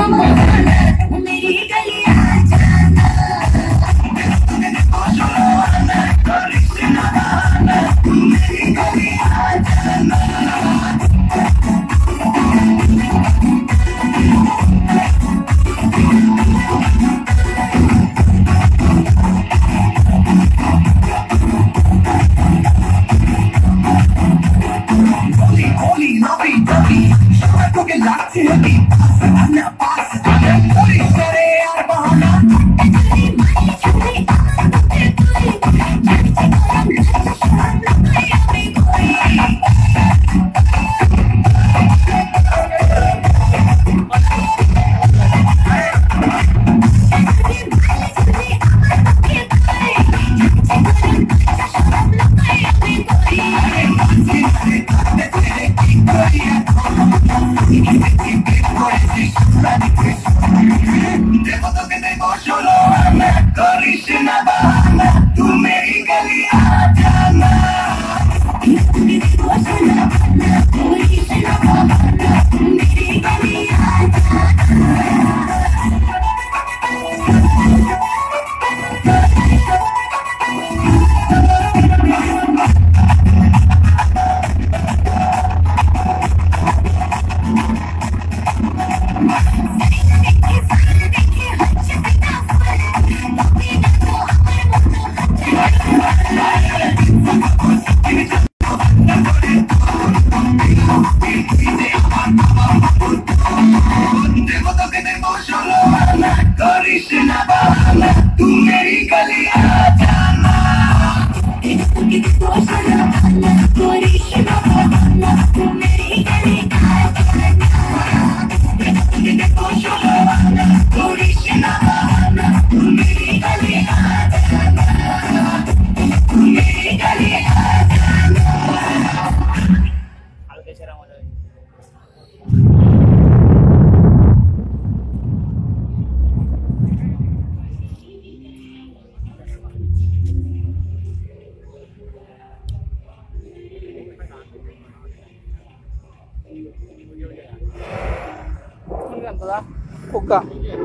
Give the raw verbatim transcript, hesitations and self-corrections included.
मेरी गलियां जाना मेरी गलियां जाना Holy, lovey, dovey, शराब को के लाती है कि सराहना पास आना पूरी करे यार बहाना तेरी माई चुरी आते कोई जाने से गरम लच्छा शराब न कोई अभी कोई देखो तो कितने solo मैं Krishna bahana तू मेरी गलियां जाना देखो solo मैं Krishna bahana तू मेरी गलियां देखो तो कितने solo मैं Krishna bahana तू मेरी गलियां जाना देखो कितने solo मैं Krishna bahana तू मेरी गलियां जाना देखो कितने solo मैं Krishna bahana तू मेरी गलियां जाना तू मेरी गलियां जाना हल्के से रहो Ini kan telah buka.